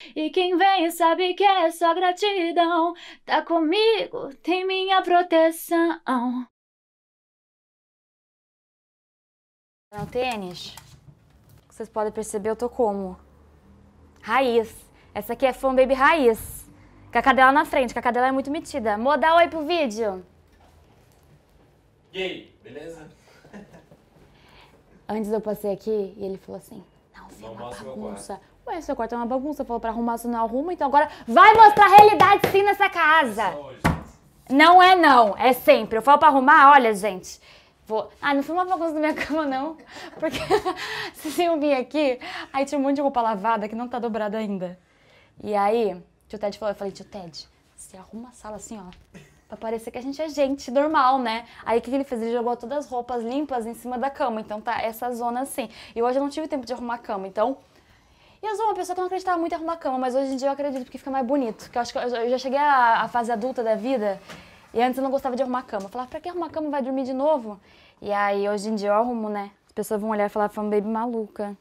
E quem vem sabe que é só gratidão. Tá comigo, tem minha proteção. No tênis, vocês podem perceber, eu tô como? Raiz. Essa aqui é Fun Baby Raiz. Com a cadela na frente, que a cadela é muito metida. Amor, dá oi pro vídeo. E aí, beleza? Antes eu passei aqui e ele falou assim, não, vê uma bagunça. Ué, seu quarto é uma bagunça, falou pra arrumar, você não arruma, então agora vai mostrar a realidade sim nessa casa. Não é não, é sempre. Eu falo pra arrumar, olha, gente, não foi uma bagunça na minha cama, não. Porque vocês iam vir aqui, aí tinha um monte de roupa lavada que não tá dobrada ainda. E aí, tio Ted falou, eu falei, tio Ted, você arruma a sala assim, ó, pra parecer que a gente é gente normal, né? Aí o que ele fez? Ele jogou todas as roupas limpas em cima da cama, então tá essa zona assim. E hoje eu não tive tempo de arrumar a cama, então... E eu sou uma pessoa que não acreditava muito em arrumar a cama, mas hoje em dia eu acredito porque fica mais bonito. Porque eu acho que eu já cheguei à fase adulta da vida e antes eu não gostava de arrumar a cama. Eu falava, pra que arrumar a cama? Vai dormir de novo? E aí hoje em dia eu arrumo, né? As pessoas vão olhar e falar, Fun Baby maluca.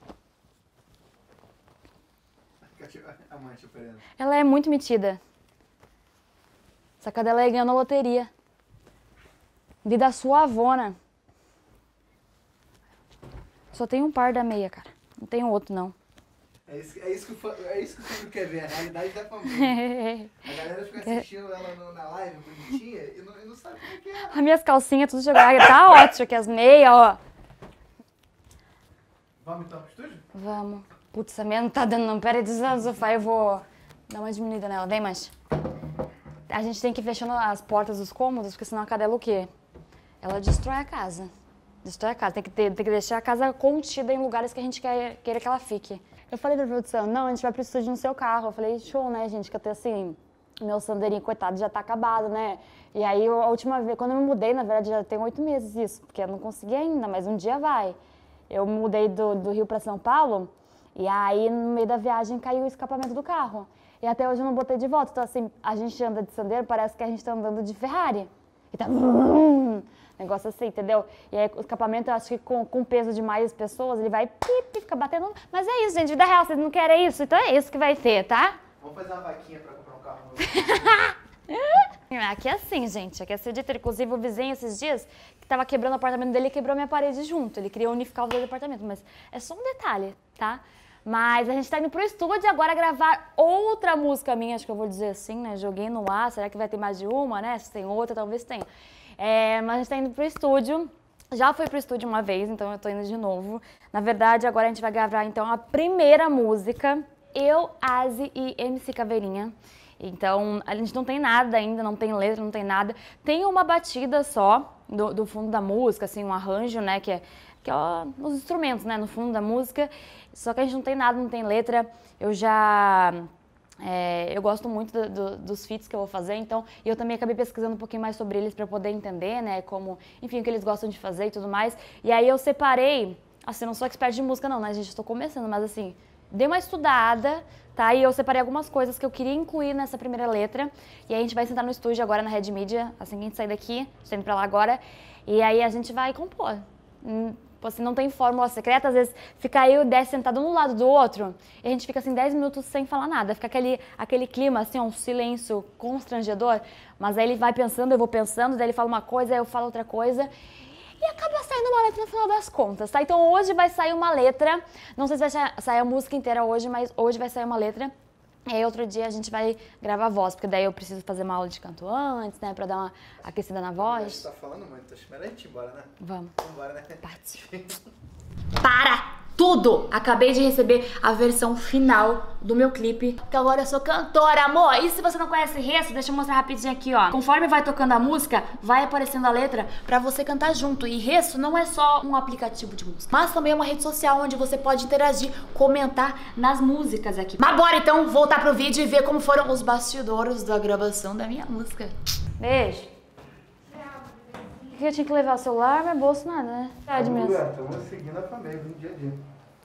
Ela é muito metida. Essa cadela aí ganhou na loteria. Vida suavona. Só tem um par da meia, cara. Não tem outro, não. É isso que o filho quer ver, a realidade da família. A galera fica assistindo ela na live bonitinha e não sabe como é que é. As minhas calcinhas tudo jogadas. Tá ótimo aqui, as meias, ó. Vamos então pro estúdio? Vamos. Putz, essa meia não tá dando não. Pera aí, desliza no sofá, eu vou dar uma diminuída nela. Vem, mais. A gente tem que ir fechando as portas dos cômodos, porque senão a cadela o quê? Ela destrói a casa. Destrói a casa. Tem que deixar a casa contida em lugares que a gente queira que ela fique. Eu falei pra produção, não, a gente vai pro estúdio no seu carro. Eu falei, show, né, gente, que até assim, meu sandeirinho, coitado, já tá acabado, né? E aí, a última vez, quando eu me mudei, na verdade, já tem 8 meses isso, porque eu não consegui ainda, mas um dia vai. Eu me mudei do Rio pra São Paulo, e aí, no meio da viagem, caiu o escapamento do carro. E até hoje eu não botei de volta. Então, assim, a gente anda de sandeiro, parece que a gente tá andando de Ferrari. E tá... negócio assim, entendeu? E aí o escapamento, eu acho que com peso de mais pessoas, ele vai fica batendo. Mas é isso, gente, vida real, vocês não querem isso? Então é isso que vai ter, tá? Vamos fazer uma vaquinha pra comprar um carro novo. Aqui é assim, gente, aqui é assim, inclusive o vizinho esses dias, que tava quebrando o apartamento dele, quebrou minha parede junto. Ele queria unificar os dois apartamentos, mas é só um detalhe, tá? Mas a gente tá indo pro estúdio agora gravar outra música minha, acho que eu vou dizer assim, né? Joguei no ar, será que vai ter mais de uma, né? Se tem outra, talvez tenha. Mas a gente tá indo pro estúdio, já fui pro estúdio uma vez, então eu tô indo de novo. Na verdade, agora a gente vai gravar, então, a primeira música, eu, Asi e MC Caveirinha. Então, a gente não tem nada ainda, não tem letra, não tem nada. Tem uma batida só do fundo da música, assim, um arranjo, né, que é ó, nos instrumentos, né, no fundo da música. Só que a gente não tem nada, não tem letra. Eu gosto muito dos feats que eu vou fazer, então eu também acabei pesquisando um pouquinho mais sobre eles para poder entender, né, como, enfim, o que eles gostam de fazer e tudo mais. E aí eu separei, assim, não sou expert de música não, né, gente, estou começando, mas assim, dei uma estudada, tá, e eu separei algumas coisas que eu queria incluir nessa primeira letra, e aí a gente vai sentar no estúdio agora na Red Media, assim que a gente sair daqui, estou indo pra lá agora, e aí a gente vai compor. Assim, não tem fórmula secreta, às vezes fica eu e o 10 sentado um lado do outro, e a gente fica assim 10 minutos sem falar nada, fica aquele clima, assim, um silêncio constrangedor, mas aí ele vai pensando, eu vou pensando, daí ele fala uma coisa, aí eu falo outra coisa, e acaba saindo uma letra no final das contas, tá? Então hoje vai sair uma letra, não sei se vai sair a música inteira hoje, mas hoje vai sair uma letra. E aí outro dia a gente vai gravar a voz, porque daí eu preciso fazer uma aula de canto antes, né, pra dar uma aquecida na voz. Você tá falando muito, acho melhor a gente ir embora, né? Vamos. Vambora, né? Parte. Para tudo! Acabei de receber a versão final do meu clipe, porque agora eu sou cantora, amor! E se você não conhece Resso, deixa eu mostrar rapidinho aqui, ó. Conforme vai tocando a música, vai aparecendo a letra pra você cantar junto. E Resso não é só um aplicativo de música, mas também é uma rede social onde você pode interagir, comentar nas músicas aqui. Mas bora então voltar pro vídeo e ver como foram os bastidores da gravação da minha música. Beijo! Eu tinha que levar o celular, mas bolso nada, né? Verdade mesmo. Estamos seguindo a família, no dia a dia.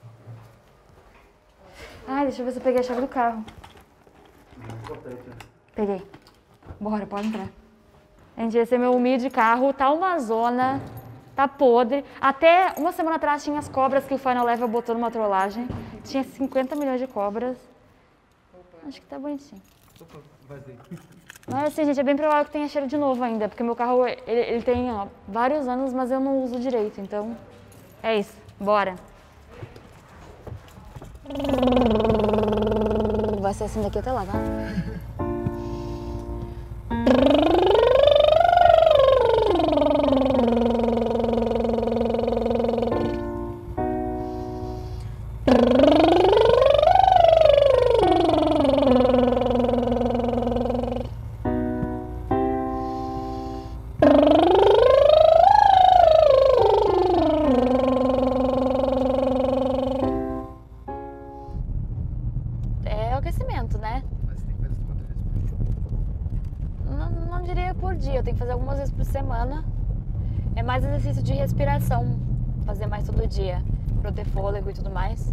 Ai, deixa eu ver se eu peguei a chave do carro. Importante, né? Peguei. Bora, pode entrar. Gente, esse é meu humilde carro, tá uma zona, tá podre. Até uma semana atrás tinha as cobras que o Final Level botou numa trollagem. Tinha 50 milhões de cobras. Acho que tá bonitinho. Opa, vazei. Mas assim, gente, é bem provável que tenha cheiro de novo ainda, porque meu carro, ele tem ó, vários anos, mas eu não uso direito, então é isso, bora. Vai ser assim daqui até lá, tá? É o aquecimento, né? Mas tem que fazer isso quantas vezes por dia? Não diria por dia, eu tenho que fazer algumas vezes por semana. É mais exercício de respiração, fazer mais todo dia, pra eu ter fôlego e tudo mais.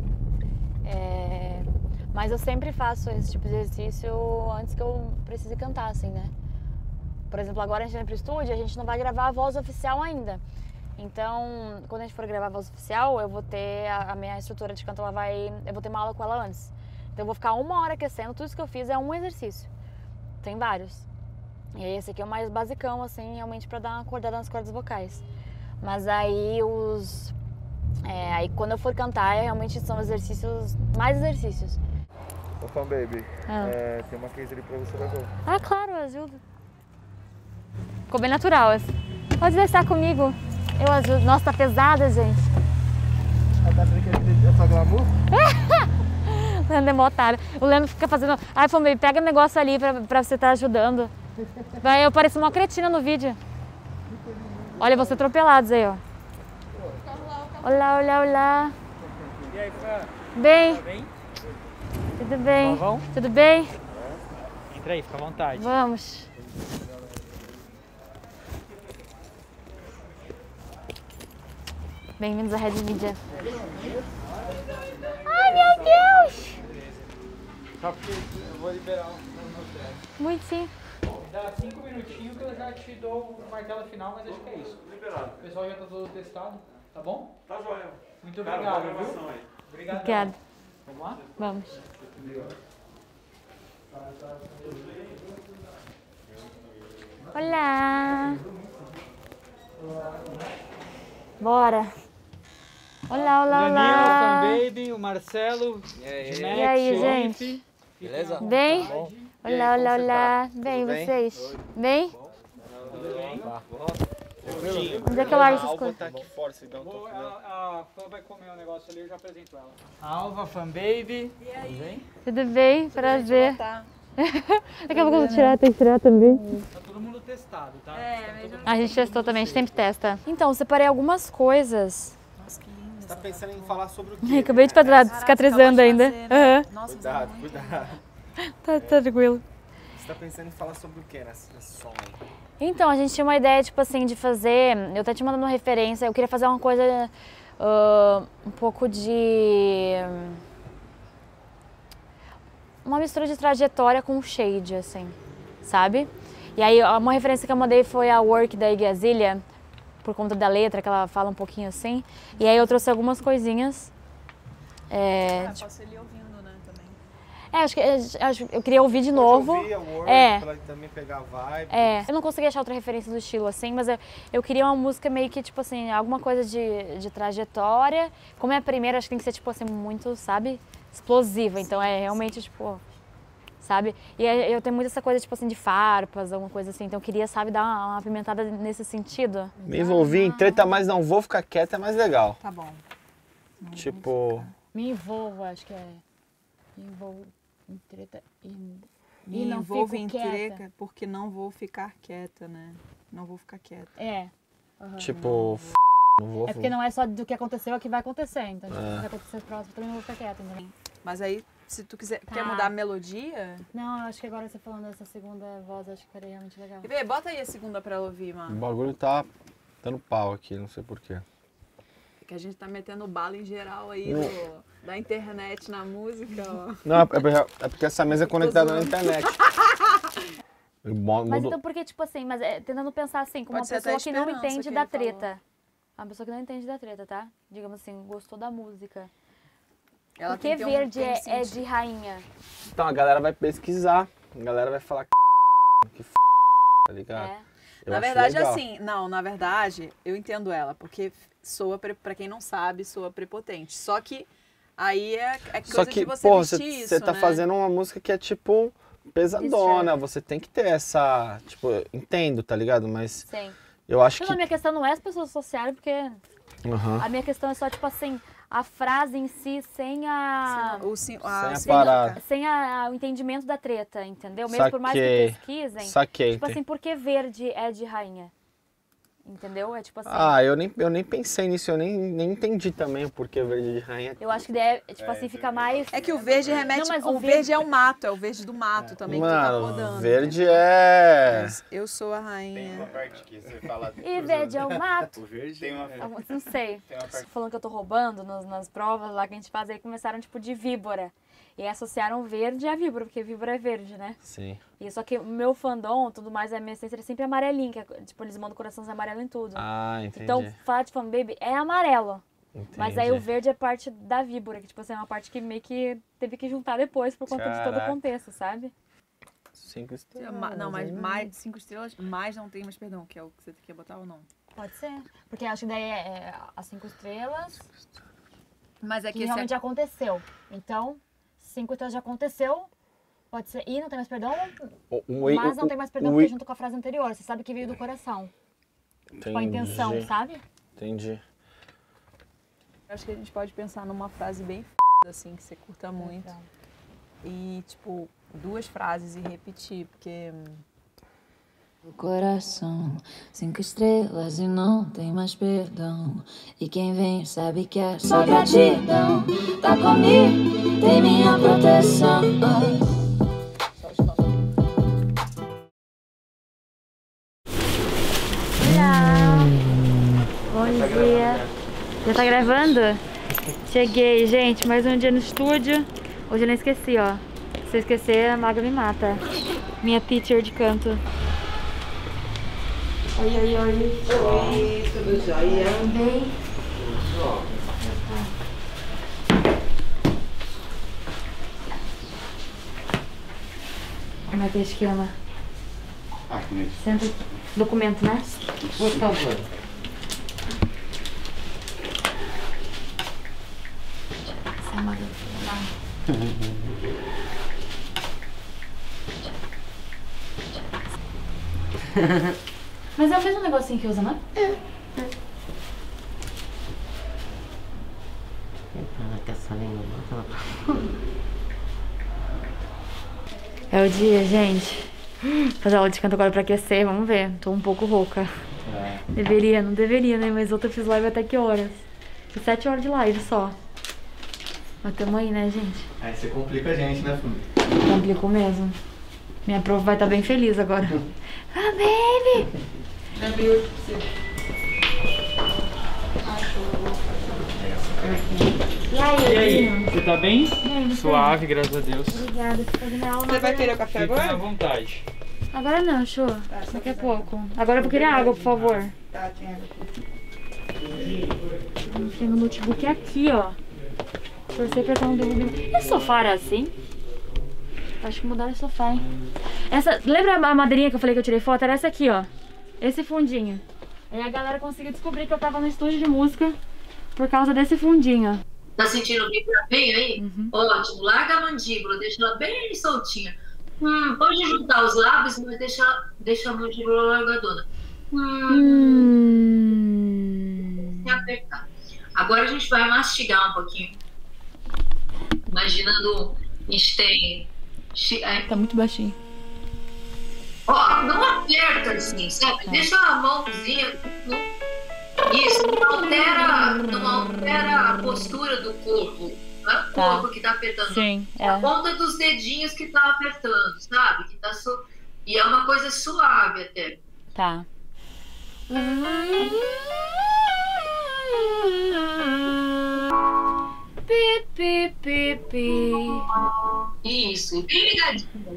Mas eu sempre faço esse tipo de exercício antes que eu precise cantar, assim, né? Por exemplo, agora a gente vai pro estúdio, a gente não vai gravar a voz oficial ainda. Então, quando a gente for gravar a voz oficial, eu vou ter a minha instrutora de canto, eu vou ter uma aula com ela antes. Então eu vou ficar 1 hora aquecendo, tudo isso que eu fiz é um exercício. Tem vários. E esse aqui é o mais basicão, assim, realmente pra dar uma acordada nas cordas vocais. Mas aí aí quando eu for cantar, realmente são exercícios, mais exercícios. Ô, Fan Baby, tem uma case ali pra você da Gol. Ah, claro, eu ajudo. Ficou bem natural essa. Pode deixar comigo. Eu ajudo. Nossa, tá pesada, gente. Ah, tá achando que é só glamour? O Leandro é mó otário. O Leandro fica fazendo... Ai, Fomei, pega o negócio ali pra você estar ajudando. Eu pareço uma cretina no vídeo. Olha, vou ser atropelados aí, ó. Olá, olá, olá. E aí, Fran? Bem? Tá bem? Tudo bem? Vão? Tudo bem? Entra aí, fica à vontade. Vamos. Bem-vindos à Red Media. Ai, meu Deus! Só porque eu vou liberar um. Muito sim. Dá 5 minutinhos que eu já te dou o martelo final, mas acho que é isso. Liberado. O pessoal já tá todo testado, tá bom? Tá joia. Muito Cara, obrigado, boa gravação viu? aí. Obrigado. Obrigada. Vamos lá? Vamos. Olá! Bora! Olá, olá, Danilo, olá! Fan Baby, o Marcelo, E aí, gente? Beleza? Bem? E aí, Olá, como olá, você olá! tá? Bem, Tudo bem? vocês? Bem? tudo bem? Onde é que eu largo essas Vou coisas? botar aqui fora, então. A Fã vai comer um negócio ali, eu já apresento ela. Alva, Fan Baby. E aí? Tudo bem? Prazer. Daqui a pouco eu vou tirar, tem que tirar também. Tá todo mundo testado, tá? A gente testou também, a gente sempre testa. Então, eu separei algumas coisas. Você tá pensando em falar sobre o quê? Acabei de fazer, cicatrizando ainda. Aham. Nossa, Cuidado, cuidado. Tá tranquilo. Você tá pensando em falar sobre o quê nesse som aí? Então, a gente tinha uma ideia, tipo assim, de fazer... Eu até te mandando uma referência, eu queria fazer uma coisa um pouco de... Uma mistura de trajetória com shade, assim, sabe? E aí, uma referência que eu mandei foi a Work da Iggy Azalea, por conta da letra, que ela fala um pouquinho assim. E aí eu trouxe algumas coisinhas. posso ir ouvindo, né, também. Acho que eu queria ouvir de novo. Pode ouvir a Word, É. pra também pegar a vibe. Eu não consegui achar outra referência do estilo assim, mas eu queria uma música meio que, tipo assim, alguma coisa de trajetória. Como é a primeira, acho que tem que ser, tipo assim, muito, sabe, explosiva. Então é realmente, tipo, sabe? E eu tenho muito essa coisa, tipo assim, de farpas, alguma coisa assim. Então eu queria, sabe, dar uma apimentada nesse sentido. Me envolvi em treta, mas não vou ficar quieta, é mais legal. Tá bom. Tipo, Me envolvo, acho que é. Me envolvo em treta e Me não envolvo fico em quieta. treta porque não vou ficar quieta, né? Não vou ficar quieta. É. tipo, não vou. É porque não é só do que aconteceu, é o que vai acontecer. Então, tipo, o que vai acontecer próximo, eu também não vou ficar quieta, entendeu? Mas aí, se tu quer Tá. mudar a melodia... Não, eu acho que agora você falando dessa segunda voz, acho que ficaria realmente legal. E vê, bota aí a segunda pra ela ouvir, O mano. bagulho tá dando pau aqui, não sei porquê. Que a gente tá metendo bala em geral aí da internet na música, ó. Não, é porque essa mesa é conectada na internet. Mas então, porque, tipo assim, tentando pensar assim, como Pode ser uma pessoa até que não esperança entende que da ele falou. treta. Uma pessoa que não entende da treta, tá? Digamos assim, gostou da música. Ela Por que tem que ter verde tem um é sentido. de rainha? Então a galera vai pesquisar. A galera vai falar que tá ligado? É. Eu Na acho verdade, legal. assim, não, na verdade, eu entendo ela, porque soa, pra quem não sabe, soa prepotente. Só que aí é coisa Só que, de você pô, vestir isso, você tá né? fazendo uma música que é tipo pesadona. Você tem que ter essa. Tipo, eu entendo, tá ligado? Mas Sim. eu acho Então, que. a minha questão não é as pessoas associarem, porque Aham. a minha questão é só, tipo assim, a frase em si sem a... Sem a sim, parada. Sem o entendimento da treta, entendeu? Mesmo por mais que Saquei. pesquisem. Saquei. Tipo assim, por que verde é de rainha? Entendeu? É tipo assim... Ah, eu nem pensei nisso, eu nem entendi também o porquê verde de rainha. Eu acho que deve, tipo assim, fica mais... É que o verde remete... Não, mas o verde é o mato, é o verde do mato também que tu tá Mano, podando. verde entendeu? é. Mas eu sou a rainha. parte que você fala. E verde é o mato. O verde tem uma. Não sei. Falando que eu tô roubando nas provas lá que a gente faz, aí começaram tipo de víbora. E aí associaram verde a víbora, porque víbora é verde, né? Sim. E só que o meu fandom, tudo mais, a minha essência é sempre amarelinho, que é, tipo, eles mandam corações amarelo em tudo. Ah, entendi. Então, falar de fan baby é amarelo. Entendi. Mas aí o verde é parte da víbora, que tipo assim, é uma parte que meio que teve que juntar depois por conta de todo o Caraca. contexto, sabe? 5 estrelas. Não, mas mais 5 estrelas, mais não tem mais perdão, que é o que você quer botar ou não? Pode ser. Porque acho que daí é as 5 estrelas Mas é que que realmente já aconteceu. Então, 5 estrelas já aconteceu. Pode ser. E não tem mais perdão, mas não tem mais perdão porque junto com a frase anterior. Você sabe que veio do coração. Com a intenção, sabe? Entendi. acho que a gente pode pensar numa frase bem assim, que você curta muito. Então. E, tipo, 2 frases e repetir, porque... O coração, 5 estrelas e não tem mais perdão. E quem vem sabe que é só gratidão. Tá comigo, tem minha proteção. Olá! Bom dia! Já tá gravando? Cheguei, gente, mais um dia no estúdio. Hoje eu não esqueci, ó. Se eu esquecer, a maga me mata. Minha teacher de canto. Oi, oi, oi. Oi, tudo jóia? Tudo bem? Como é que esquema? Senta. Documento, né? Por favor. Essa maga. Mas é o mesmo negocinho que usa, né? É o dia, gente. Fazer aula de canto agora pra aquecer, vamos ver. Tô um pouco rouca. Deveria, não deveria, né? Mas outra eu fiz live até que horas? Fiz 7 horas de live só. Mas tamo aí, né, gente? Aí você complica a gente, né, Fumi? Complicou mesmo. Minha prova vai estar bem feliz agora. Ah, baby! E aí, Você tá bem? você? Suave, graças a Deus. Obrigada por fazer minha aula. Você vai querer o café Fica à agora? vontade. Agora não, show. Daqui a pouco. Agora eu vou querer água, por favor. Tá, tem água. Tem o notebook aqui, ó. Torcer pra que eu não derrube. Esse sofá era assim? Acho que mudaram o sofá, hein? Essa, lembra a madeirinha que eu falei que eu tirei foto? Era essa aqui, ó. Esse fundinho. Aí a galera conseguiu descobrir que eu tava no estúdio de música por causa desse fundinho. Tá sentindo vibrar bem aí? Ótimo. Larga a mandíbula, deixa ela bem soltinha. Pode juntar os lábios, mas deixa a mandíbula largadona. Sem apertar. Agora a gente vai mastigar um pouquinho. Imaginando a gente tem... Tá muito baixinho. Ó, não aperta assim, sabe? Deixa a mãozinha... Isso, não altera a postura do corpo. Não é o corpo que tá apertando. Sim, é a ponta dos dedinhos que tá apertando, sabe? Que tá E é uma coisa suave até. Tá. Pi, pi, pi, pi. Isso, bem ligadinho.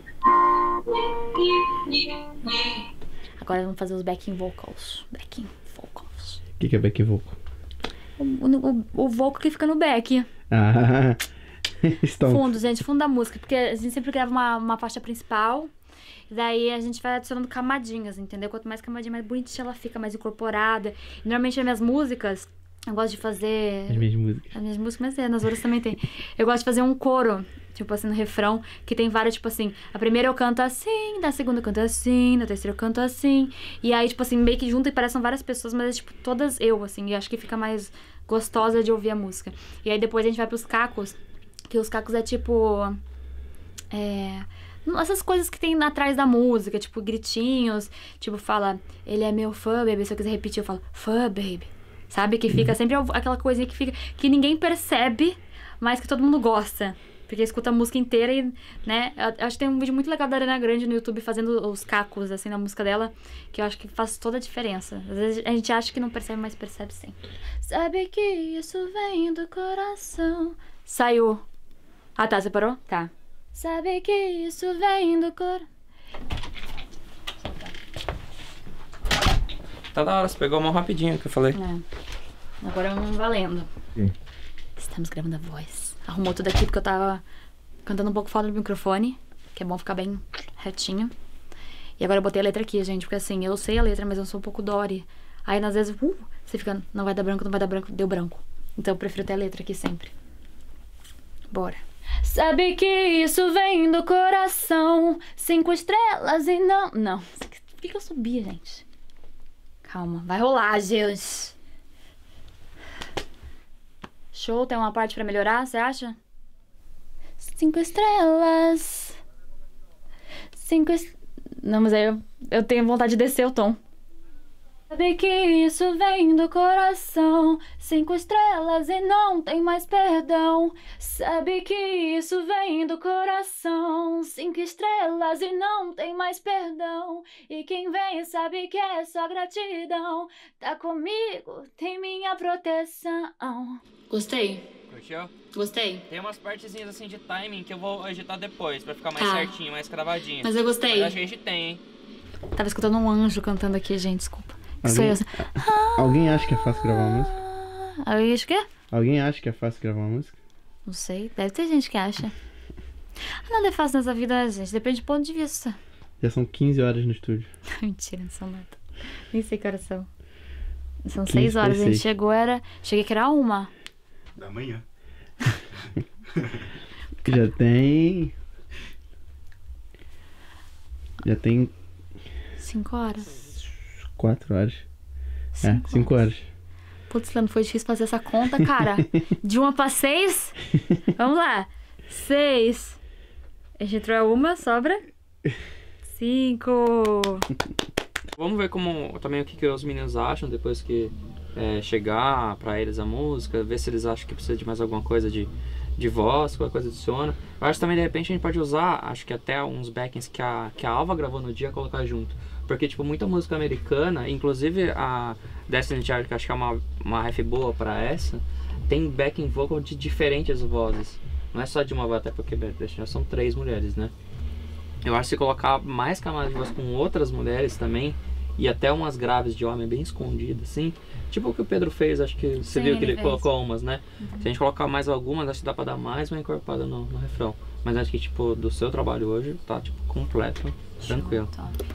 Agora vamos fazer os backing vocals. Backing vocals. O que é back vocal? O vocal que fica no back. Ah, Fundo, gente, fundo da música. Porque a gente sempre grava uma faixa principal. E daí a gente vai adicionando camadinhas, entendeu? Quanto mais camadinha, mais bonitinha ela fica, mais incorporada. E normalmente nas minhas músicas, eu gosto de fazer... As minhas músicas, mas nas outras também tem. Eu gosto de fazer um coro, tipo assim, no refrão, que tem várias, tipo assim, a primeira eu canto assim, da segunda eu canto assim, da terceira eu canto assim. E aí, tipo assim, meio que junto e parecem várias pessoas, mas é tipo, todas eu, assim, e acho que fica mais gostosa de ouvir a música. E aí depois a gente vai pros cacos, que os cacos é tipo... essas coisas que tem atrás da música, tipo gritinhos, tipo fala, ele é meu fã, baby, se eu quiser repetir eu falo, fã, baby, sabe? Que fica sempre aquela coisinha que fica, que ninguém percebe, mas que todo mundo gosta, porque escuta a música inteira e, né, eu acho que tem um vídeo muito legal da Ariana Grande no YouTube fazendo os cacos, assim, na música dela, que eu acho que faz toda a diferença. Às vezes a gente acha que não percebe, mas percebe sim. Sabe que isso vem do coração. Saiu. Ah, tá, você parou? Tá. Sabe que isso vem do coração. Tá da hora, você pegou a mão rapidinho que eu falei. Agora vamos valendo. Estamos gravando a voz. Arrumou tudo aqui porque eu tava cantando um pouco fora do microfone, que é bom ficar bem retinho. E agora eu botei a letra aqui, gente, porque assim, eu sei a letra, mas eu sou um pouco Dory. Aí às vezes, você fica, não vai dar branco, não vai dar branco, deu branco. Então eu prefiro ter a letra aqui sempre. Bora. Sabe que isso vem do coração, 5 estrelas e não... Não, por que eu subi, gente? Calma, vai rolar, gente. Show, tem uma parte pra melhorar, você acha? 5 estrelas. 5 estrelas. Não, mas aí eu tenho vontade de descer o tom. Sabe que isso vem do coração, 5 estrelas e não tem mais perdão. Sabe que isso vem do coração, 5 estrelas e não tem mais perdão. E quem vem sabe que é só gratidão. Tá comigo, tem minha proteção. Gostei. Curtiu? Gostei. Tem umas partezinhas assim de timing que eu vou agitar depois, pra ficar mais certinho, mais cravadinho. Mas eu gostei. Mas acho que a gente tem, hein? Tava escutando um anjo cantando aqui, gente, desculpa. Alguém acha que é fácil gravar uma música? Alguém acha o quê? Alguém acha que é fácil gravar uma música? Não sei, deve ter gente que acha. Nada é fácil nessa vida, gente, depende do ponto de vista. Já são 15 horas no estúdio. Mentira, não são nada. Nem sei que horas são. São 6 horas, a gente chegou, cheguei que era 1 da manhã. Já tem 5 horas. 4 horas. 5 horas. Putz, Leandro, foi difícil fazer essa conta, cara. De 1 pra 6? Vamos lá. 6. A gente entrou 1, sobra 5. Vamos ver também o que os meninos acham depois que chegar pra eles a música. Ver se eles acham que precisa de mais alguma coisa de voz, qualquer coisa adiciona. Eu acho que também, de repente, a gente pode usar, acho que até uns backings que a Alva gravou no dia, colocar junto. Porque, tipo, muita música americana, inclusive a Destiny Child, que acho que é uma ref boa pra essa, tem backing vocal de diferentes vozes. Não é só de uma voz, até porque Destiny são 3 mulheres, né? Eu acho que se colocar mais camadas de voz com outras mulheres também, e até umas graves de homem bem escondidas, assim, tipo o que o Pedro fez, acho que você viu que ele colocou umas, né? Se a gente colocar mais algumas, acho que dá pra dar mais uma encorpada no refrão. Mas acho que, tipo, do seu trabalho hoje, tá, tipo, completo, tranquilo.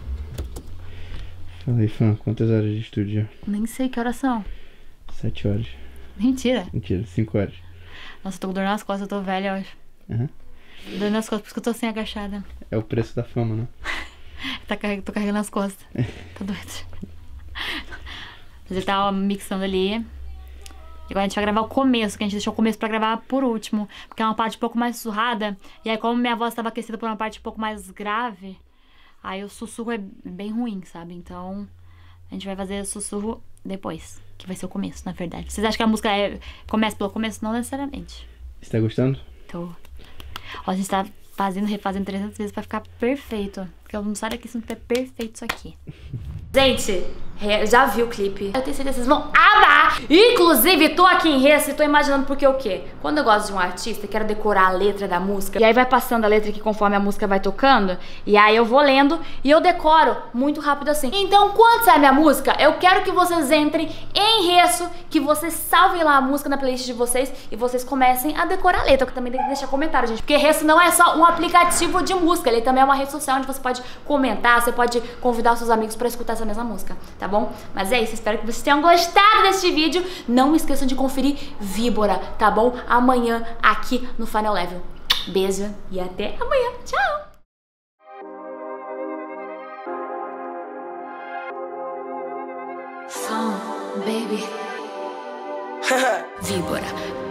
Fala aí, fã, quantas horas de estúdio já? Nem sei que horas são. 7 horas. Mentira. Mentira, 5 horas. Nossa, eu tô com dor nas costas, eu tô velha hoje. Dor nas costas, por isso que eu tô assim agachada. É o preço da fama, né? Tô carregando nas costas. Tô doido. Mas ele tava mixando ali. E agora a gente vai gravar o começo, que a gente deixou o começo pra gravar por último. Porque é uma parte um pouco mais sussurrada. E aí, como minha voz tava aquecida por uma parte um pouco mais grave, aí o sussurro é bem ruim, sabe? Então, a gente vai fazer sussurro depois, que vai ser o começo, na verdade. Vocês acham que a música começa pelo começo? Não necessariamente. Você tá gostando? Tô. Ó, a gente tá refazendo 300 vezes pra ficar perfeito. Porque eu não saio daqui se não tiver perfeito isso aqui. Gente, já vi o clipe. Eu tenho certeza que vocês vão amar. tá? Inclusive, tô aqui em Recife e tô imaginando porque o quê? Quando eu gosto de um artista, quero decorar a letra da música, e aí vai passando a letra aqui conforme a música vai tocando, e aí eu vou lendo e eu decoro muito rápido assim. Então, quando sai minha música, eu quero que vocês entrem em Resso, que vocês salvem lá a música na playlist de vocês e vocês comecem a decorar a letra, que também tem que deixar comentário, gente, porque Resso não é só um aplicativo de música, ele também é uma rede social onde você pode comentar, você pode convidar os seus amigos pra escutar essa mesma música, tá bom? Mas é isso, espero que vocês tenham gostado deste vídeo. Não esqueçam de conferir Víbora, tá bom? Amanhã aqui no Final Level. Beijo e até amanhã. Tchau! Baby. Víbora.